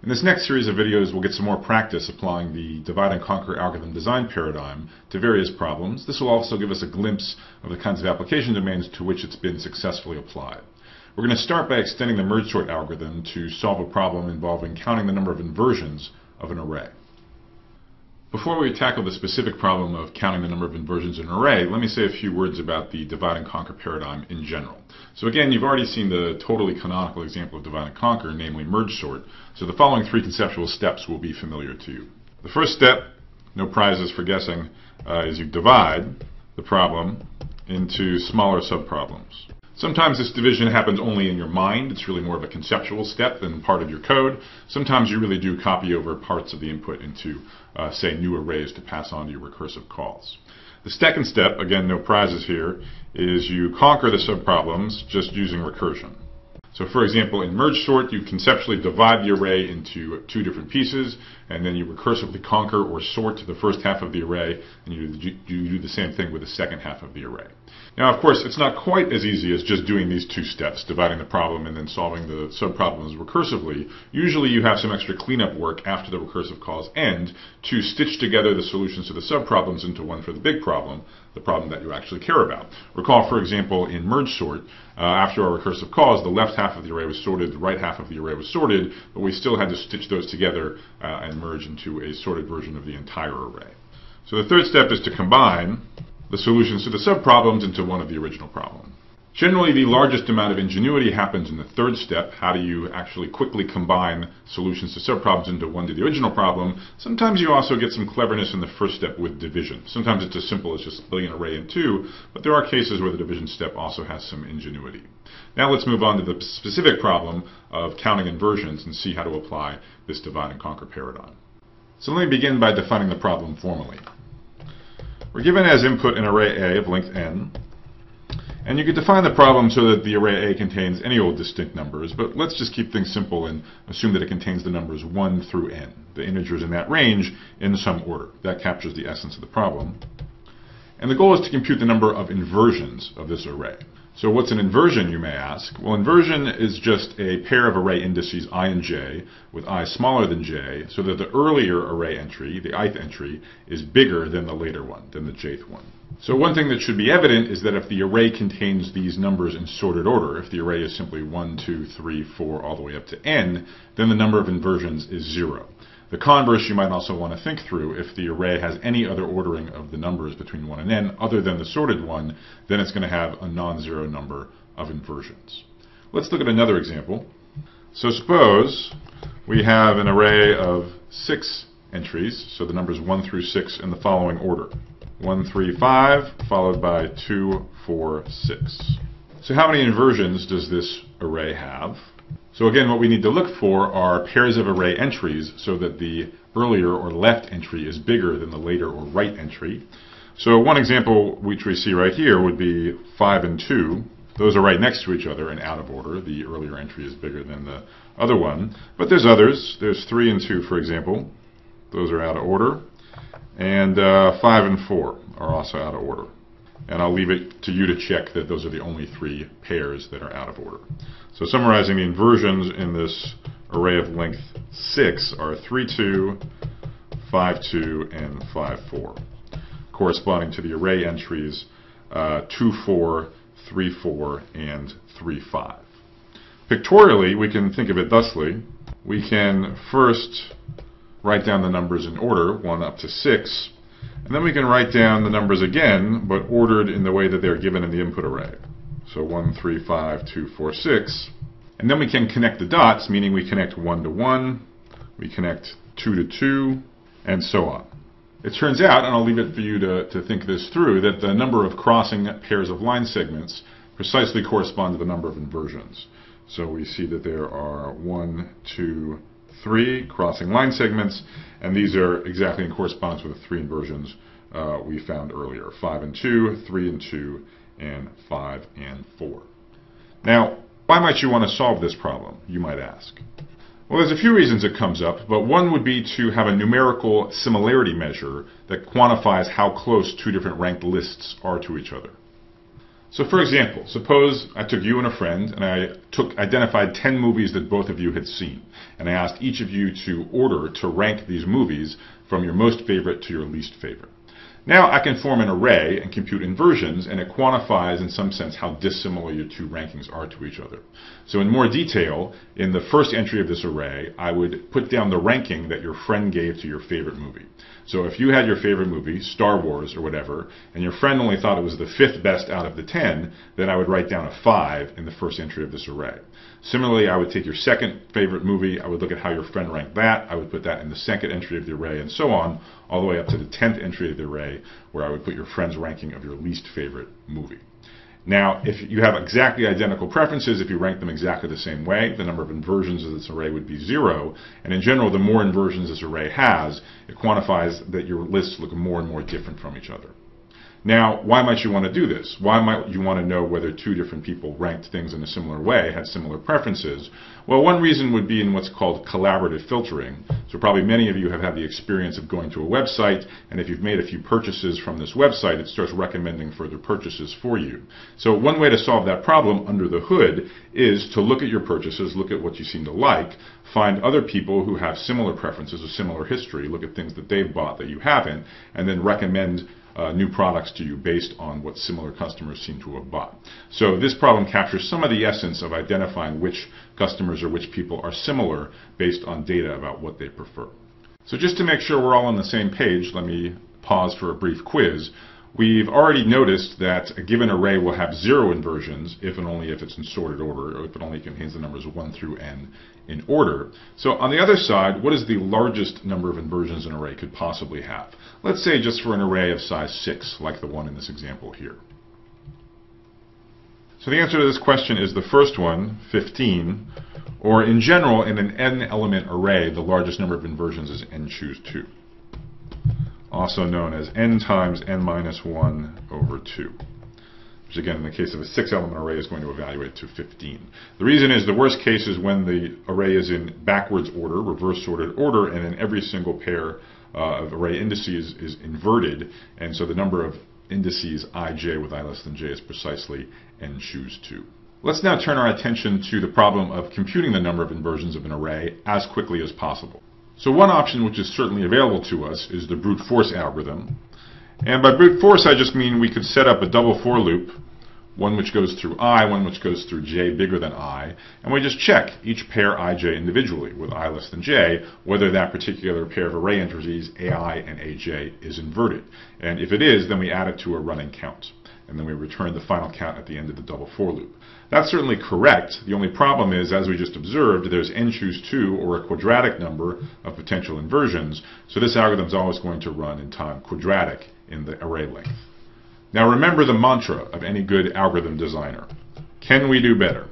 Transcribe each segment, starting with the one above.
In this next series of videos, we'll get some more practice applying the divide and conquer algorithm design paradigm to various problems. This will also give us a glimpse of the kinds of application domains to which it's been successfully applied. We're going to start by extending the merge sort algorithm to solve a problem involving counting the number of inversions of an array. Before we tackle the specific problem of counting the number of inversions in an array, let me say a few words about the divide and conquer paradigm in general. So again, you've already seen the totally canonical example of divide and conquer, namely merge sort, so the following three conceptual steps will be familiar to you. The first step, no prizes for guessing, is you divide the problem into smaller subproblems. Sometimes this division happens only in your mind. It's really more of a conceptual step than part of your code. Sometimes you really do copy over parts of the input into, say, new arrays to pass on to your recursive calls. The second step, again, no prizes here, is you conquer the subproblems just using recursion. So for example, in merge sort, you conceptually divide the array into two different pieces, and then you recursively conquer or sort the first half of the array, and you do the same thing with the second half of the array. Now, of course, it's not quite as easy as just doing these two steps, dividing the problem and then solving the subproblems recursively. Usually you have some extra cleanup work after the recursive calls end to stitch together the solutions to the subproblems into one for the big problem, the problem that you actually care about. Recall, for example, in merge sort, after our recursive calls, the left half of the array was sorted, the right half of the array was sorted, but we still had to stitch those together and merge into a sorted version of the entire array. So the third step is to combine the solutions to the subproblems into one of the original problem. Generally, the largest amount of ingenuity happens in the third step. How do you actually quickly combine solutions to subproblems into one to the original problem? Sometimes you also get some cleverness in the first step with division. Sometimes it's as simple as just splitting an array in two, but there are cases where the division step also has some ingenuity. Now let's move on to the specific problem of counting inversions and see how to apply this divide and conquer paradigm. So let me begin by defining the problem formally. We're given as input an array A of length n, and you could define the problem so that the array A contains any old distinct numbers, but let's just keep things simple and assume that it contains the numbers 1 through n, the integers in that range in some order. That captures the essence of the problem. And the goal is to compute the number of inversions of this array. So what's an inversion, you may ask? Well, inversion is just a pair of array indices I and j with I smaller than j, so that the earlier array entry, the ith entry, is bigger than the later one, than the jth one. So one thing that should be evident is that if the array contains these numbers in sorted order, if the array is simply 1, 2, 3, 4, all the way up to n, then the number of inversions is 0. The converse you might also want to think through. If the array has any other ordering of the numbers between 1 and n other than the sorted one, then it's going to have a non-zero number of inversions. Let's look at another example. So suppose we have an array of 6 entries, so the numbers 1 through 6 in the following order. 1, 3, 5, followed by 2, 4, 6. So how many inversions does this array have? So again, what we need to look for are pairs of array entries so that the earlier or left entry is bigger than the later or right entry. So one example which we see right here would be 5 and 2. Those are right next to each other and out of order. The earlier entry is bigger than the other one. But there's others. There's 3 and 2, for example. Those are out of order. And 5 and 4 are also out of order. And I'll leave it to you to check that those are the only 3 pairs that are out of order. So summarizing, the inversions in this array of length 6 are 3, 2, 5, 2, and 5, 4, corresponding to the array entries 2, 4, 3, 4, and 3, 5. Pictorially, we can think of it thusly. We can first write down the numbers in order, 1 up to 6, and then we can write down the numbers again, but ordered in the way that they're given in the input array. So 1, 3, 5, 2, 4, 6. And then we can connect the dots, meaning we connect 1 to 1, we connect 2 to 2, and so on. It turns out, and I'll leave it for you to think this through, that the number of crossing pairs of line segments precisely correspond to the number of inversions. So we see that there are 1, 2, 3 crossing line segments, and these are exactly in correspondence with the 3 inversions we found earlier. 5 and 2, 3 and 2, and 5 and 4. Now, why might you want to solve this problem, you might ask? Well, there's a few reasons it comes up, but one would be to have a numerical similarity measure that quantifies how close two different ranked lists are to each other. So for example, suppose I took you and a friend and I identified 10 movies that both of you had seen. And I asked each of you to rank these movies from your most favorite to your least favorite. Now I can form an array and compute inversions, and it quantifies in some sense how dissimilar your two rankings are to each other. So in more detail, in the first entry of this array, I would put down the ranking that your friend gave to your favorite movie. So if you had your favorite movie, Star Wars or whatever, and your friend only thought it was the 5th best out of the 10, then I would write down a 5 in the first entry of this array. Similarly, I would take your second favorite movie, I would look at how your friend ranked that, I would put that in the second entry of the array, and so on, all the way up to the 10th entry of the array, where I would put your friend's ranking of your least favorite movie. Now, if you have exactly identical preferences, if you rank them exactly the same way, the number of inversions of this array would be 0. And in general, the more inversions this array has, it quantifies that your lists look more and more different from each other. Now, why might you want to do this? Why might you want to know whether two different people ranked things in a similar way, had similar preferences? Well, one reason would be in what's called collaborative filtering. So probably many of you have had the experience of going to a website, and if you've made a few purchases from this website, it starts recommending further purchases for you. So one way to solve that problem under the hood is to look at your purchases, look at what you seem to like, find other people who have similar preferences or similar history, look at things that they've bought that you haven't, and then recommend new products to you based on what similar customers seem to have bought. So this problem captures some of the essence of identifying which customers or which people are similar based on data about what they prefer. So just to make sure we're all on the same page, let me pause for a brief quiz. We've already noticed that a given array will have 0 inversions if and only if it's in sorted order, or if it only contains the numbers 1 through n in order. So on the other side, what is the largest number of inversions an array could possibly have? Let's say just for an array of size 6, like the one in this example here. So the answer to this question is the first one, 15, or in general, in an n-element array, the largest number of inversions is n choose 2. Also known as n times n minus 1 over 2, which again in the case of a 6-element array is going to evaluate to 15. The reason is the worst case is when the array is in backwards order, reverse sorted order, and then every single pair of array indices is inverted, and so the number of indices ij with I less than j is precisely n choose 2. Let's now turn our attention to the problem of computing the number of inversions of an array as quickly as possible. So one option which is certainly available to us is the brute force algorithm. And by brute force I just mean we could set up a double for loop, one which goes through I, one which goes through j bigger than I, and we just check each pair ij individually with I less than j, whether that particular pair of array entities ai and aj is inverted. And if it is, then we add it to a running count. And then we return the final count at the end of the double for loop. That's certainly correct. The only problem is, as we just observed, there's n choose 2, or a quadratic number of potential inversions, so this algorithm is always going to run in time quadratic in the array length. Now remember the mantra of any good algorithm designer. Can we do better?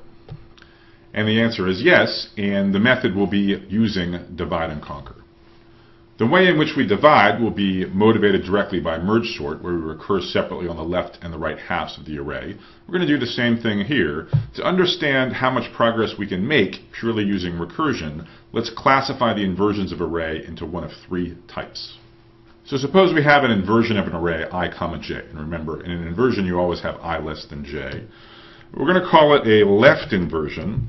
And the answer is yes, and the method will be using divide and conquer. The way in which we divide will be motivated directly by merge sort, where we recur separately on the left and the right halves of the array. We're going to do the same thing here. To understand how much progress we can make purely using recursion, let's classify the inversions of an array into one of 3 types. So suppose we have an inversion of an array I comma j. And remember, in an inversion you always have I less than j. We're going to call it a left inversion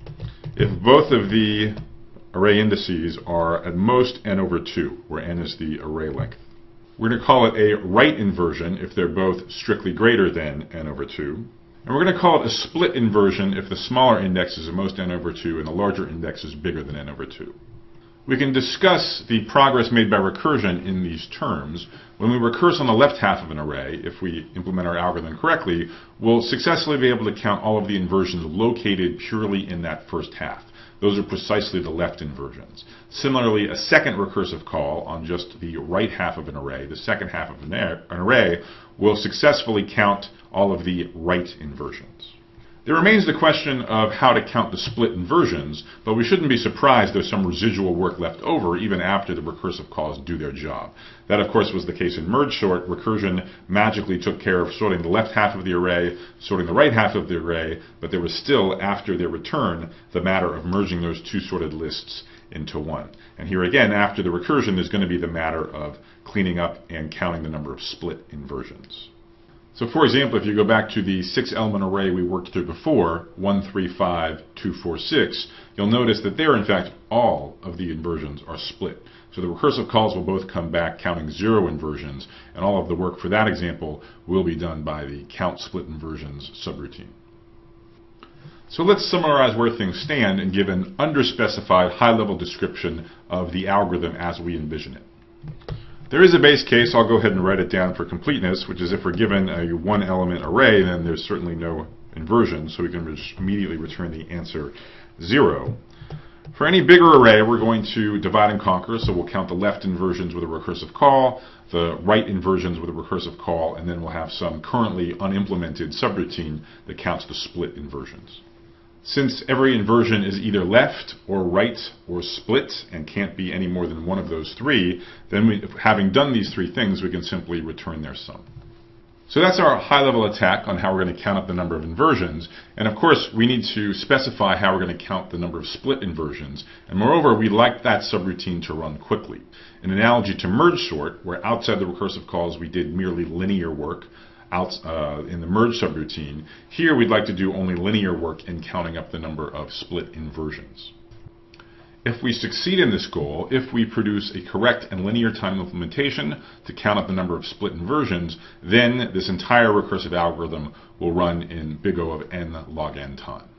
if both of the array indices are at most n over 2, where n is the array length. We're going to call it a right inversion if they're both strictly greater than n over 2. And we're going to call it a split inversion if the smaller index is at most n over 2 and the larger index is bigger than n over 2. We can discuss the progress made by recursion in these terms. When we recurse on the left half of an array, if we implement our algorithm correctly, we'll successfully be able to count all of the inversions located purely in that first half. Those are precisely the left inversions. Similarly, a second recursive call on just the right half of an array, the second half of an array, will successfully count all of the right inversions. There remains the question of how to count the split inversions, but we shouldn't be surprised there's some residual work left over even after the recursive calls do their job. That, of course, was the case in merge sort. Recursion magically took care of sorting the left half of the array, sorting the right half of the array, but there was still, after their return, the matter of merging those 2 sorted lists into one. And here again, after the recursion, there's going to be the matter of cleaning up and counting the number of split inversions. So for example, if you go back to the 6-element array we worked through before, 1, 3, 5, 2, 4, 6, you'll notice that there, in fact, all of the inversions are split. So the recursive calls will both come back counting 0 inversions, and all of the work for that example will be done by the count split inversions subroutine. So let's summarize where things stand and give an underspecified high-level description of the algorithm as we envision it. There is a base case. I'll go ahead and write it down for completeness, which is if we're given a 1-element array, then there's certainly no inversion, so we can immediately return the answer 0. For any bigger array, we're going to divide and conquer, so we'll count the left inversions with a recursive call, the right inversions with a recursive call, and then we'll have some currently unimplemented subroutine that counts the split inversions. Since every inversion is either left or right or split and can't be any more than one of those three, then having done these three things, we can simply return their sum. So that's our high-level attack on how we're going to count up the number of inversions. And of course, we need to specify how we're going to count the number of split inversions. And moreover, we like that subroutine to run quickly. In analogy to merge sort, where outside the recursive calls we did merely linear work, in the merge subroutine, here we'd like to do only linear work in counting up the number of split inversions. If we succeed in this goal, if we produce a correct and linear time implementation to count up the number of split inversions, then this entire recursive algorithm will run in big O of n log n time.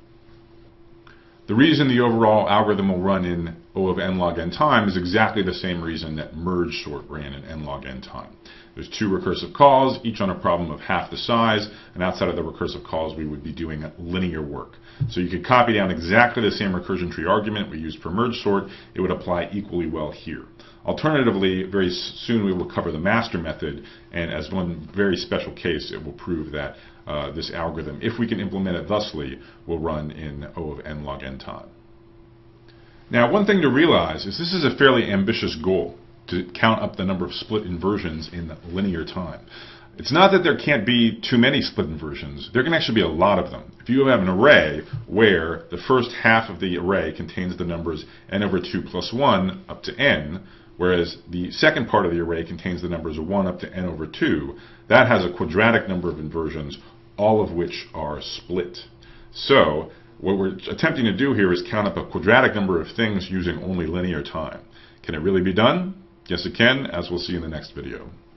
The reason the overall algorithm will run in O of n log n time is exactly the same reason that merge sort ran in n log n time. There's 2 recursive calls, each on a problem of half the size, and outside of the recursive calls we would be doing linear work. So you could copy down exactly the same recursion tree argument we used for merge sort. It would apply equally well here. Alternatively, very soon we will cover the master method, and as one very special case, it will prove that this algorithm, if we can implement it thusly, will run in O of n log n time. Now, one thing to realize is this is a fairly ambitious goal, to count up the number of split inversions in linear time. It's not that there can't be too many split inversions. There can actually be a lot of them. If you have an array where the first half of the array contains the numbers n over 2 plus 1 up to n, whereas the second part of the array contains the numbers 1 up to n over 2, that has a quadratic number of inversions, all of which are split. So what we're attempting to do here is count up a quadratic number of things using only linear time. Can it really be done? Yes, it can, as we'll see in the next video.